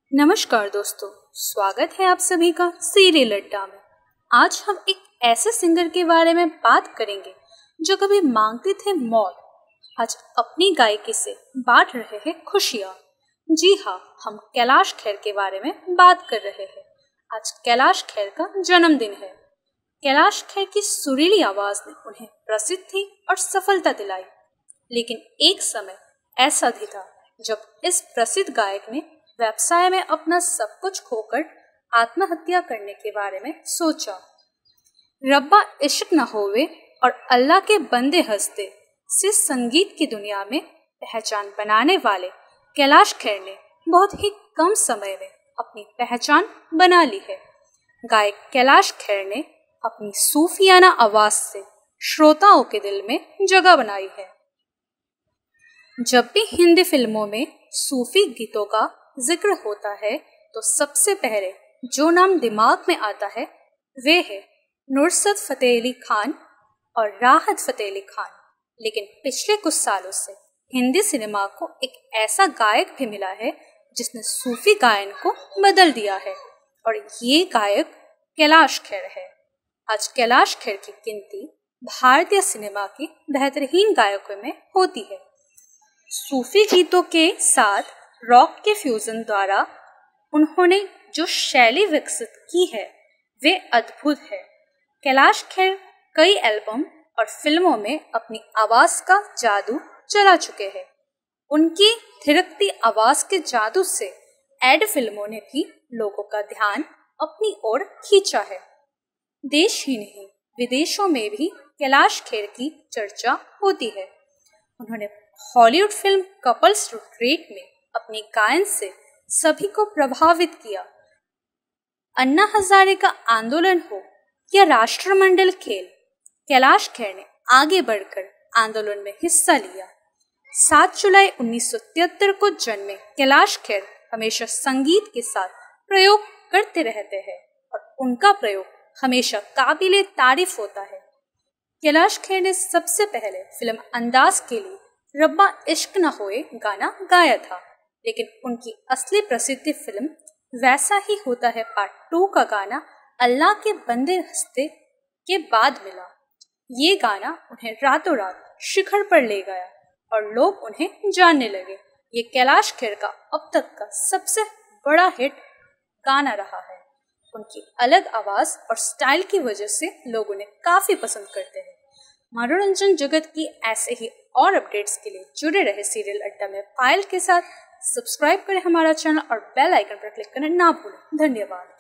नमस्कार दोस्तों, स्वागत है आप सभी का सीरियल अड्डा में। आज हम एक ऐसे सिंगर के बारे में बात करेंगे जो कभी मांगते थे मौत, आज अपनी गायकी से बांट रहे हैं खुशियाँ। जी हाँ, हम कैलाश खेर के बारे में बात कर रहे हैं। आज कैलाश खेर का जन्मदिन है। कैलाश खेर की सुरीली आवाज ने उन्हें प्रसिद्धि और सफलता दिलाई, लेकिन एक समय ऐसा भी था जब इस प्रसिद्ध गायक ने व्यवसाय में अपना सब कुछ खोकर आत्महत्या करने के बारे में सोचा। रब्बा इश्क न होवे और अल्लाह के बंदे हंसते से संगीत की दुनिया में पहचान बनाने वाले कैलाश खेर ने बहुत ही कम समय में अपनी पहचान बना ली है। गायक कैलाश खेर ने अपनी सूफियाना आवाज से श्रोताओं के दिल में जगह बनाई है। जब भी हिंदी फिल्मों में सूफी गीतों का जिक्र होता है तो सबसे पहले जो नाम दिमाग में आता है वे है नुसरत फतेह अली खान और राहत फतेह अली खान। लेकिन पिछले कुछ सालों से हिंदी सिनेमा को एक ऐसा गायक भी मिला है जिसने सूफी गायन को बदल दिया है, और ये गायक कैलाश खेर है। आज कैलाश खेर की गिनती भारतीय सिनेमा के बेहतरीन गायकों में होती है। सूफी गीतों के साथ रॉक के फ्यूजन द्वारा उन्होंने जो शैली विकसित की है वे अद्भुत है। कैलाश खेर कई एल्बम और फिल्मों में अपनी आवाज का जादू चला चुके हैं। उनकी थिरकती आवाज के जादू से एड फिल्मों ने भी लोगों का ध्यान अपनी ओर खींचा है। देश ही नहीं विदेशों में भी कैलाश खेर की चर्चा होती है। उन्होंने हॉलीवुड फिल्म कपल्स रेट में अपने गायन से सभी को प्रभावित किया। अन्ना हजारे का आंदोलन हो या राष्ट्रमंडल खेल, कैलाश खेर ने आगे बढ़कर आंदोलन में हिस्सा लिया। 7 जुलाई 1973 को जन्मे कैलाश खेर हमेशा संगीत के साथ प्रयोग करते रहते हैं और उनका प्रयोग हमेशा काबिले तारीफ होता है। कैलाश खेर ने सबसे पहले फिल्म अंदाज के लिए रब्बा इश्क न होए गाना गाया था, लेकिन उनकी असली प्रसिद्धि फिल्म वैसा ही होता है पार्ट 2 का गाना अल्लाह के बंदे हंसते के बाद मिला। ये गाना उन्हें रातों रात शिखर पर ले गया और लोग उन्हें जानने लगे। ये कैलाश खेर का अब तक का सबसे बड़ा हिट गाना रहा है। उनकी अलग आवाज और स्टाइल की वजह से लोग उन्हें काफी पसंद करते हैं। मनोरंजन जगत की ऐसे ही और अपडेट्स के लिए जुड़े रहे सीरियल अड्डा में पायल के साथ। सब्सक्राइब करें हमारा चैनल और बेल आइकन पर क्लिक करना ना भूलें। धन्यवाद।